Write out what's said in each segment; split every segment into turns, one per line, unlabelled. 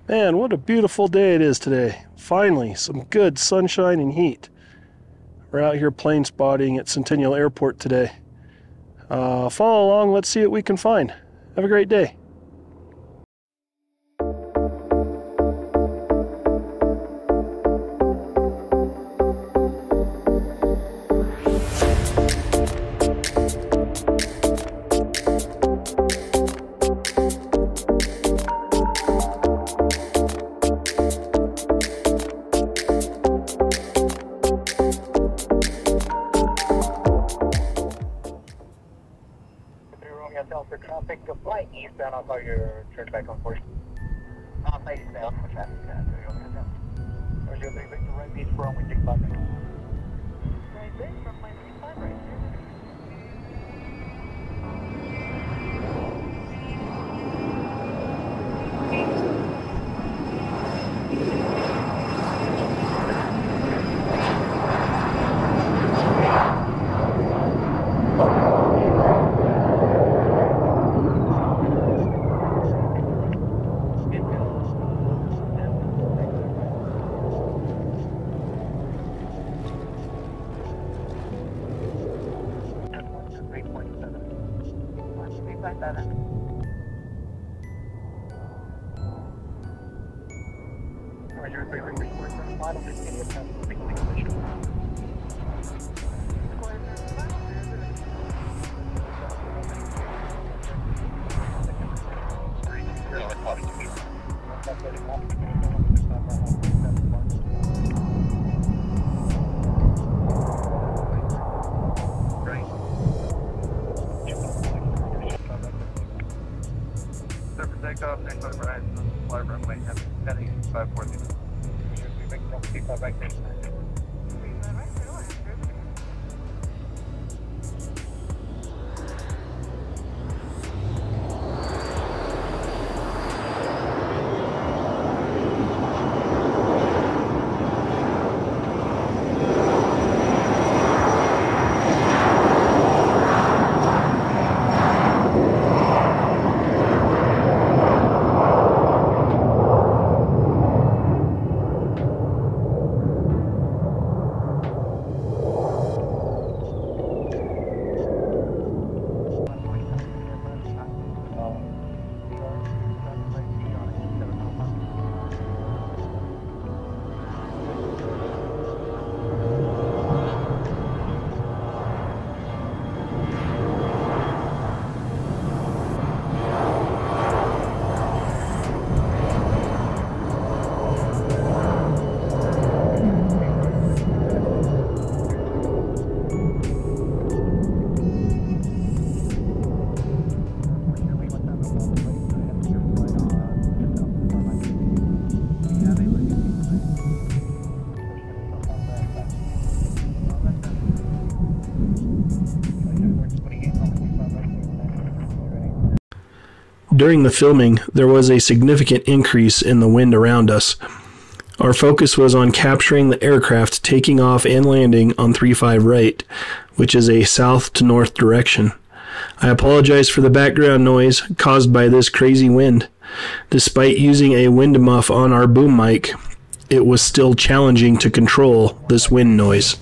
Man, what a beautiful day it is today. Finally, some good sunshine and heat. We're out here plane spotting at Centennial Airport today. Follow along, let's see what we can find. Have a great day.
For traffic to fly eastbound, I'll call your turn back on course. I'll fly eastbound for traffic to There's your 3 Victor right beach for only 65 right. Right base from my 35 right here. Takeoff, next over Horizon, flight runway, heading 540.
During the filming, there was a significant increase in the wind around us. Our focus was on capturing the aircraft taking off and landing on 35 right, which is a south to north direction. I apologize for the background noise caused by this crazy wind. Despite using a wind muff on our boom mic, it was still challenging to control this wind noise.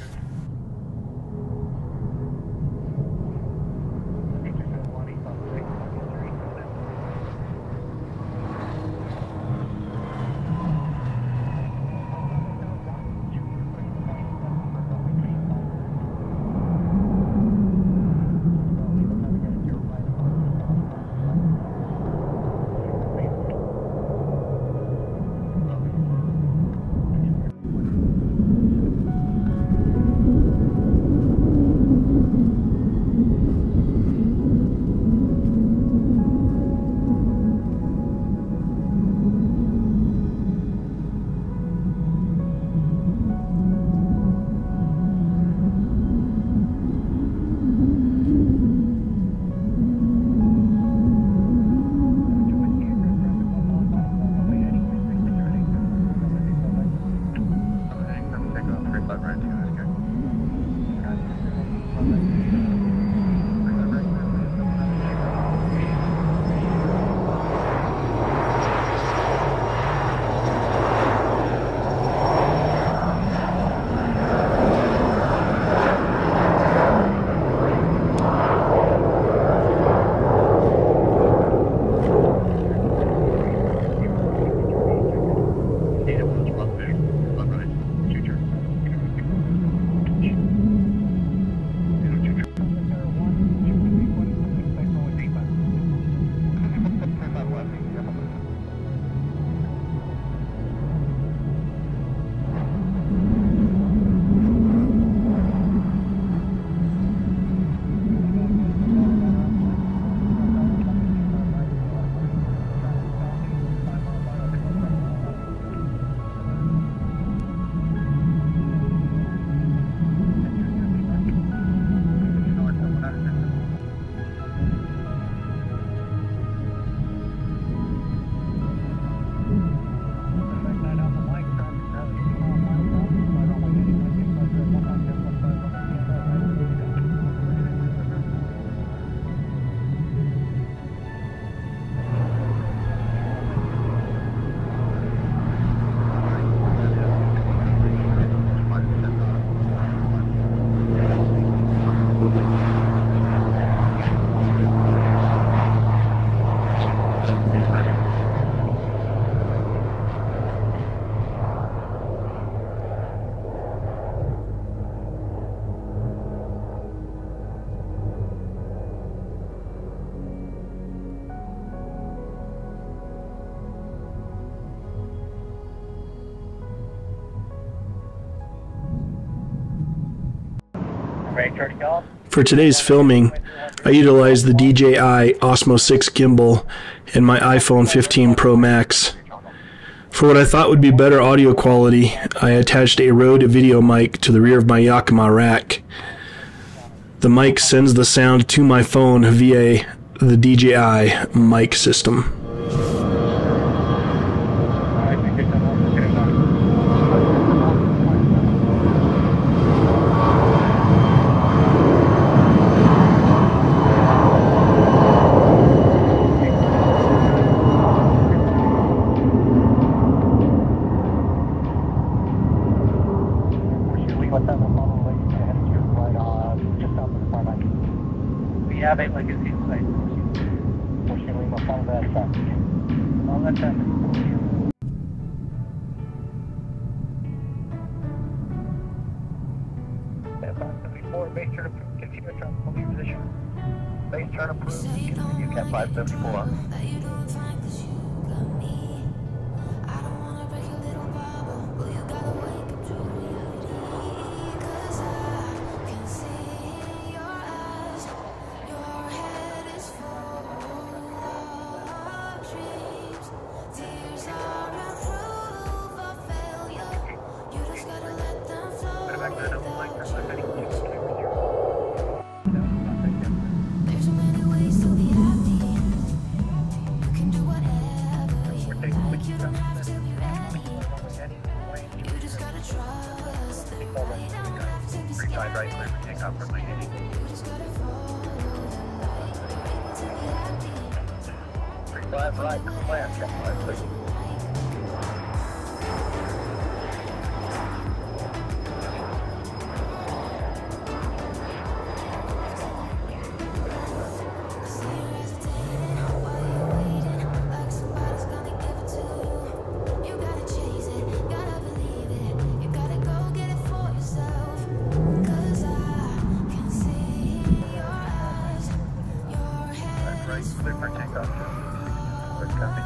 For today's filming, I utilized the DJI Osmo 6 gimbal and my iPhone 15 Pro Max. For what I thought would be better audio quality, I attached a Rode VideoMic to the rear of my Yakima rack. The mic sends the sound to my phone via the DJI Mic system.
Base turn approved, continue to try to hold your position. Base turn approved, continue cat 574. Right, clear for takeoff for my heading. 35 right, clear, check 5, please. Clear for takeoff. Good copy.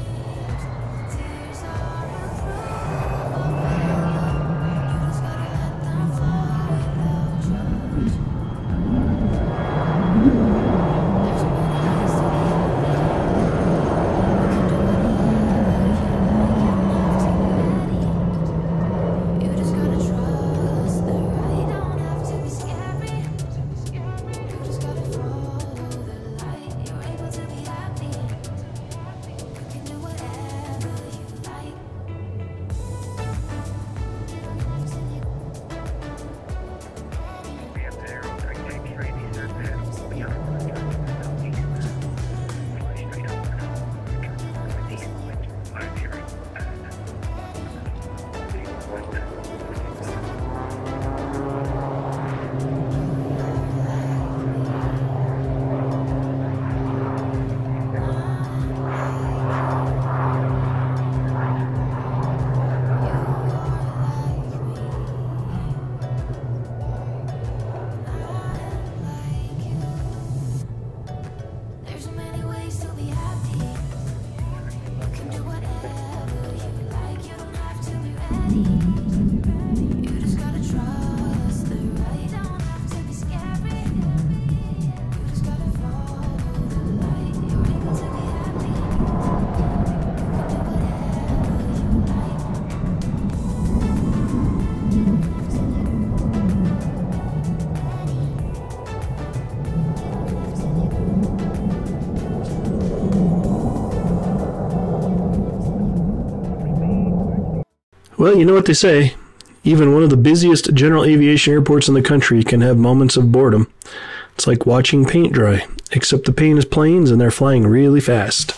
Well, you know what they say. Even one of the busiest general aviation airports in the country can have moments of boredom. It's like watching paint dry, except the paint is planes and they're flying really fast.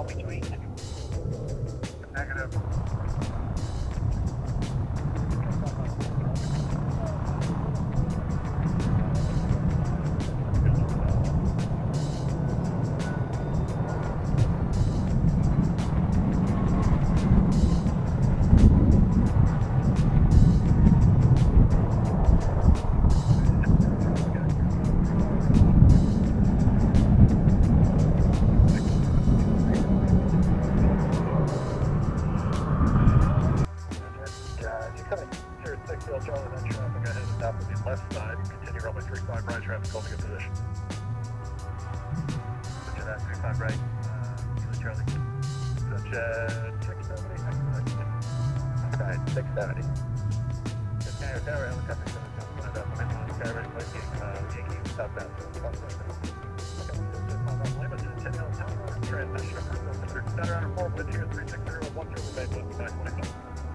all between. Negative. Left side, continue runway 35 right, traffic holding a position. Roger that, 35 right, Charlie. Roger, 670, okay, 670. Tower, helicopter, Yankee, southbound, Centennial Airport, transmission, center on a 4, wind here, 360, 1 0, remain with 925.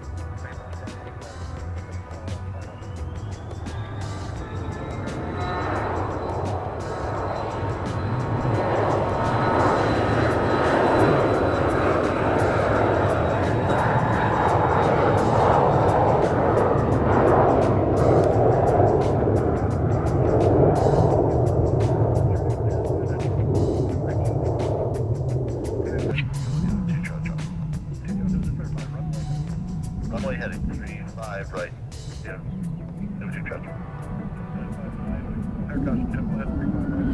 Runway heading 35 right. Yeah. No 2 charge. Air caution, 10 left, 35 right.